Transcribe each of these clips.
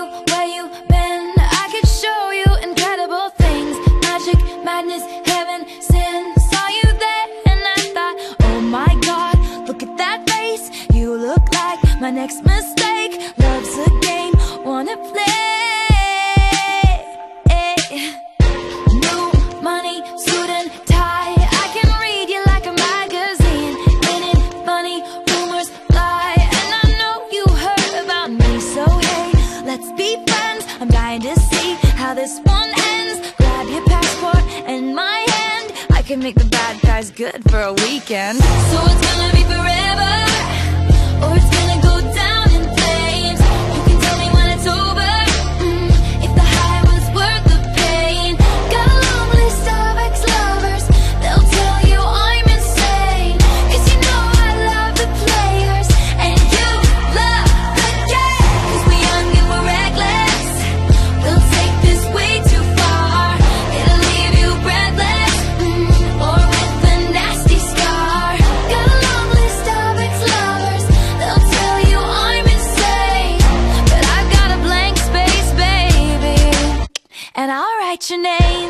you where you been. I could show you incredible things. Magic, madness, heaven, sin. Saw you there and I thought, oh my God, look at that face. You look like my next mistake. Love's a game, wanna play. New money, suit and tie. I can read you like a magazine. Ain't it funny? Rumors lie, and I know you heard about me. So hey, let's be friends. I'm dying to see how this one ends. Grab your passport and my hand. I can make the bad guys good for a weekend. So it's gonna be forever, or it's gonna go down in flames. You can tell me when it's over, if the high was worth the pain. Got a long list of ex-lovers, they'll tell you I'm insane. Cause you know I love the players, and you love the game. Cause we're young and we're reckless, we'll take this way too far. It'll leave you breathless, or with a nasty scar. Got a long list of ex-lovers, they'll tell you I'm insane. But I've got a blank space, baby, and I'll write your name.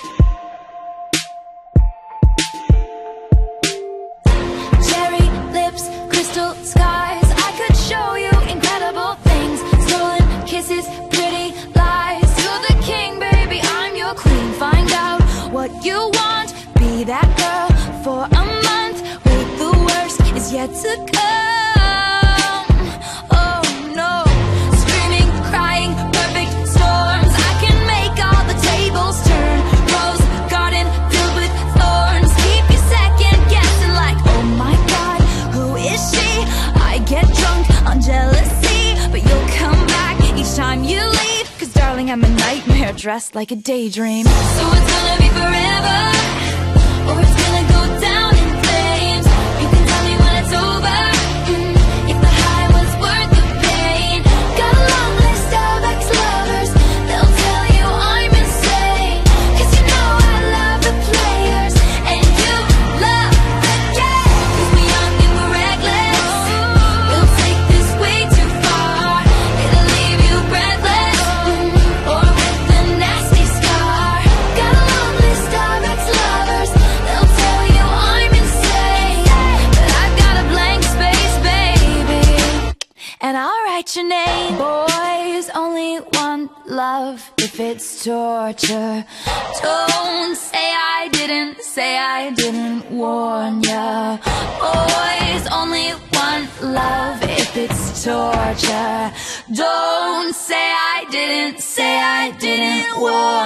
Cherry lips, crystal skies. I could show you incredible things. Stolen kisses, pretty lies. You're the king, baby, I'm your queen. Find out what you want, be that girl for a month. Wait, the worst is yet to come. Oh no, screaming, crying, perfect storms. I can make all the tables turn. Rose garden filled with thorns. Keep you second guessing like, oh my God, who is she? I get drunk on jealousy, but you'll come back each time you leave. Cause darling, I'm a nightmare dressed like a daydream. So it's gonna be forever, or it's gonna go down in flames. You can tell me when it's over, if the high was worth the pain. Got a long list of ex-lovers, they'll tell you I'm insane. Cause you know I love the players, and you love the game. Cause we're young and we're reckless, we'll take this way too far. It'll leave you breathless, or with a nasty scar. Got a long list of ex-lovers, they'll tell you I'm insane. But I've got a blank space, baby, and I'll write your name. Boys only want love if it's torture. Don't say I didn't warn ya. Boys only want love if it's torture. Don't say I didn't warn